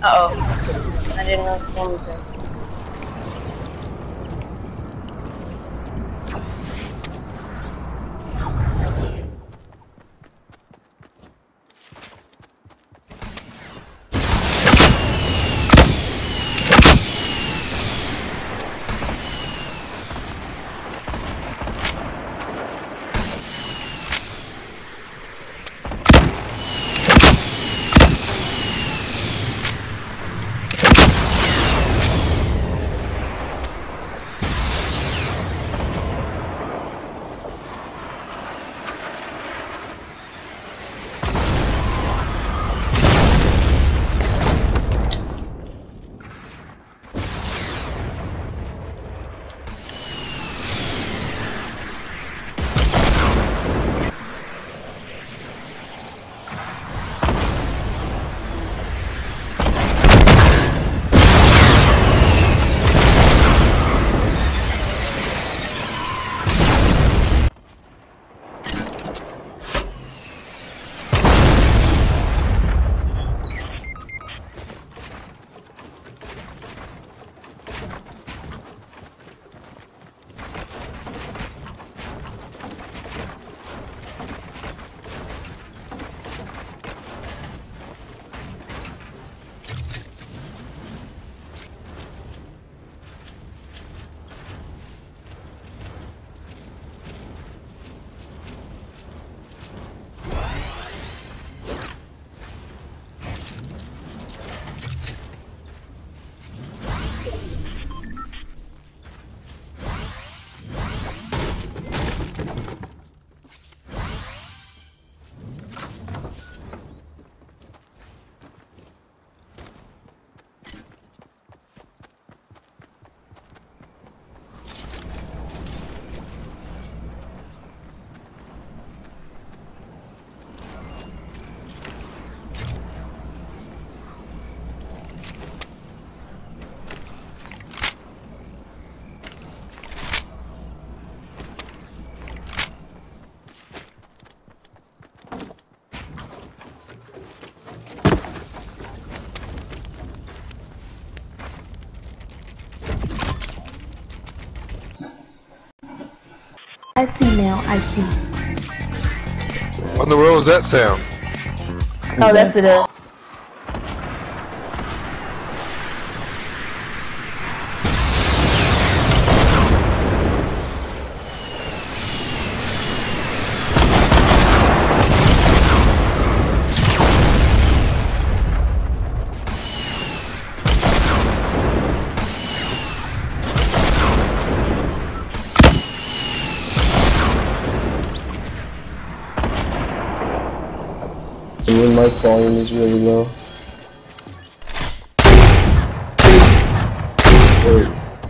Uh-oh. I didn't know something. I see now, I see. What in the world was that sound? Oh, that's it. Your mic volume is really low. Wait.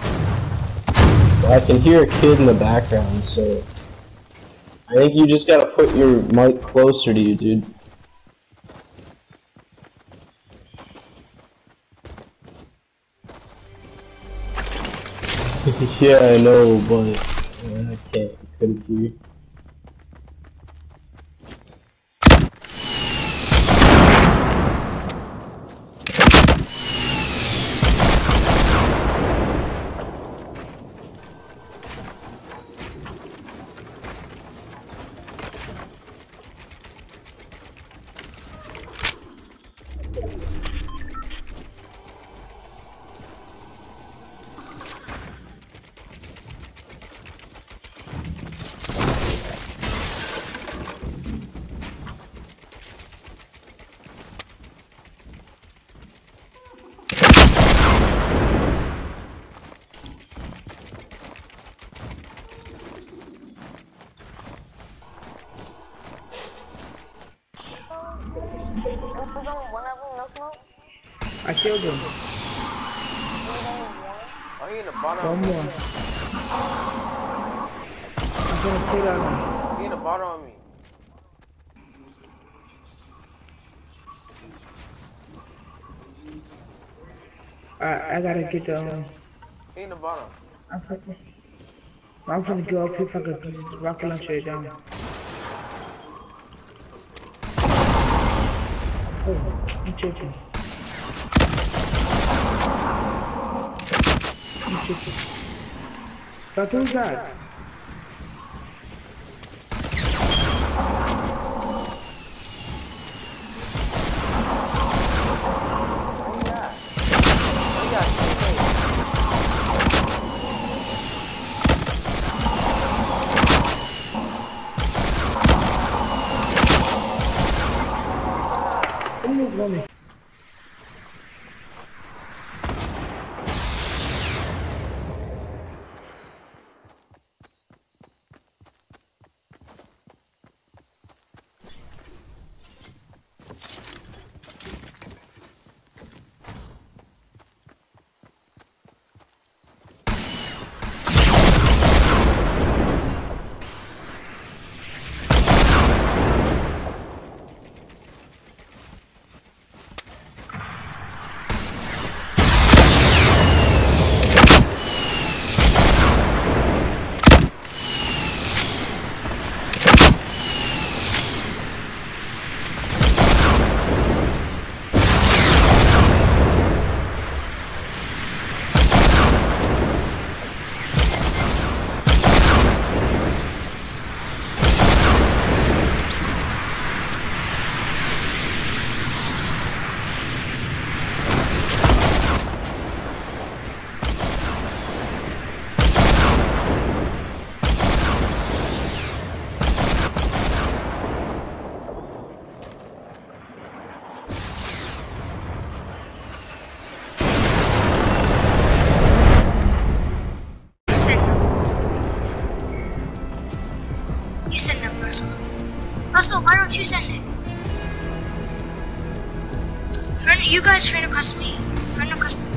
I can hear a kid in the background, so I think you just gotta put your mic closer to you, dude. Yeah, I know, but I couldn't hear you. I killed him. Oh, he in the bottom. One more. I'm gonna take out him. He in the bottom of me. I gotta get the He in the bottom. I'm gonna go up here if I could use the rocket launcher down. Oh, I'm tripping. But who's that? You send them, Russell. Russell, why don't you send it? Friend, you guys friend request me. Friend request me.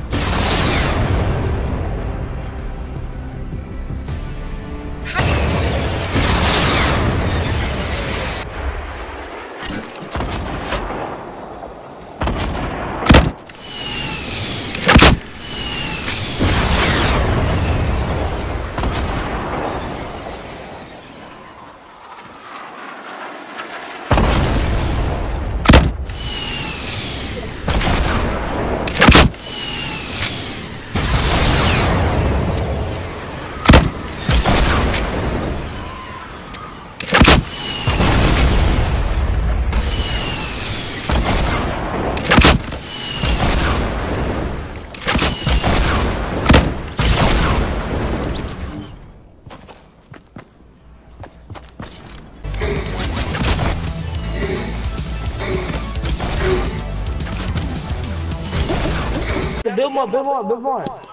Build more.